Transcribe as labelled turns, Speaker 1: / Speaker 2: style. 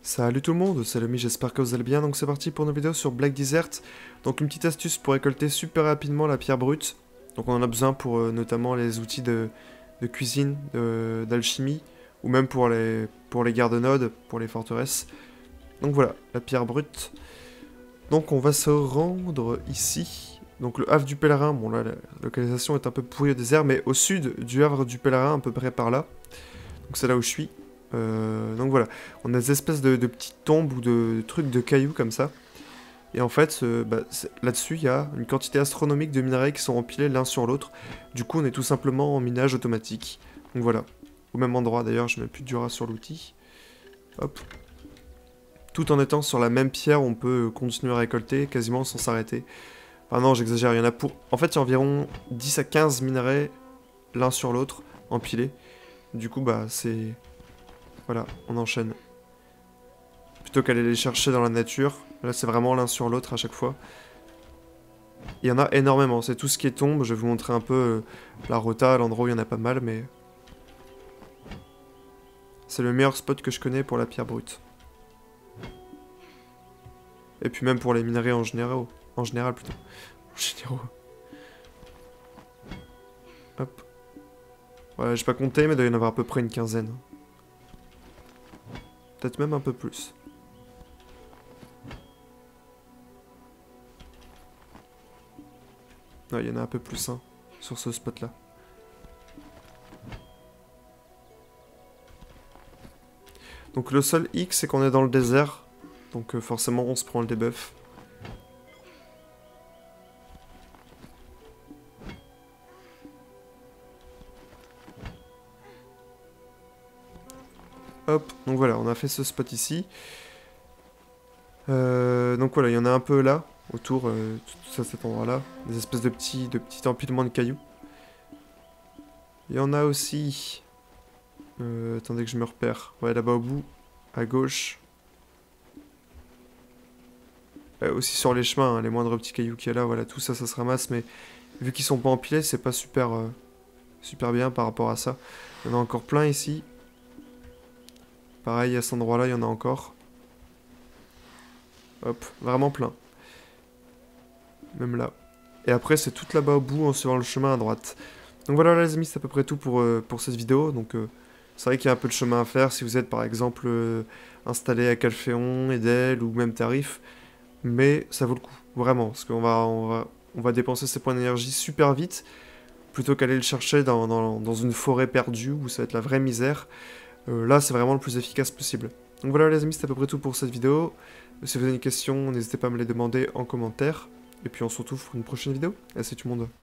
Speaker 1: Salut tout le monde, c'est Lomi, j'espère que vous allez bien. Donc c'est parti pour une vidéo sur Black Desert. Donc une petite astuce pour récolter super rapidement la pierre brute. Donc on en a besoin pour notamment les outils de cuisine, d'alchimie, ou même pour les garde-nodes, pour les forteresses. Donc voilà, la pierre brute. Donc on va se rendre ici. Donc le Havre du Pèlerin, bon là la localisation est un peu pourrie au désert, mais au sud du Havre du Pèlerin, à peu près par là. Donc c'est là où je suis. Donc voilà, on a des espèces de petites tombes ou de trucs de cailloux comme ça. Et en fait, là-dessus, il y a une quantité astronomique de minerais qui sont empilés l'un sur l'autre. Du coup, on est tout simplement en minage automatique. Donc voilà, au même endroit d'ailleurs, je mets plus de Dura sur l'outil. Hop. Tout en étant sur la même pierre, on peut continuer à récolter quasiment sans s'arrêter. Enfin non, j'exagère, il y en a pour... En fait, il y a environ 10 à 15 minerais l'un sur l'autre, empilés. Du coup, bah, c'est... Voilà, on enchaîne. Plutôt qu'aller les chercher dans la nature. Là, c'est vraiment l'un sur l'autre à chaque fois. Il y en a énormément. C'est tout ce qui est tombe. Je vais vous montrer un peu la rota, l'endroit où il y en a pas mal, mais... C'est le meilleur spot que je connais pour la pierre brute. Et puis même pour les minerais en général. En général, plutôt. En général. Hop. Ouais, j'ai pas compté, mais il doit y en avoir à peu près une quinzaine. Peut-être même un peu plus. Ouais, il y en a un peu plus, hein, sur ce spot-là. Donc le seul hic, c'est qu'on est dans le désert. Donc forcément, on se prend le debuff. Hop, donc voilà, on a fait ce spot ici. Donc voilà, il y en a un peu là, autour, tout ça, cet endroit-là. Des espèces de petits empilements de cailloux. Il y en a aussi... attendez que je me repère. Ouais, là-bas au bout, à gauche. Aussi sur les chemins, hein, les moindres petits cailloux qu'il y a là, voilà, tout ça, ça se ramasse. Mais vu qu'ils sont pas empilés, c'est pas super, super bien par rapport à ça. Il y en a encore plein ici. Pareil, à cet endroit-là, il y en a encore. Hop, vraiment plein. Même là. Et après, c'est tout là-bas au bout, en suivant le chemin à droite. Donc voilà, les amis, c'est à peu près tout pour cette vidéo. Donc c'est vrai qu'il y a un peu de chemin à faire si vous êtes, par exemple, installé à Calphéon, Edel ou même Tarif. Mais ça vaut le coup, vraiment. Parce qu'on va dépenser ses points d'énergie super vite, plutôt qu'aller le chercher dans une forêt perdue où ça va être la vraie misère. Là, c'est vraiment le plus efficace possible. Donc voilà les amis, c'est à peu près tout pour cette vidéo. Si vous avez une question, n'hésitez pas à me les demander en commentaire. Et puis on se retrouve pour une prochaine vidéo. Salut tout le monde.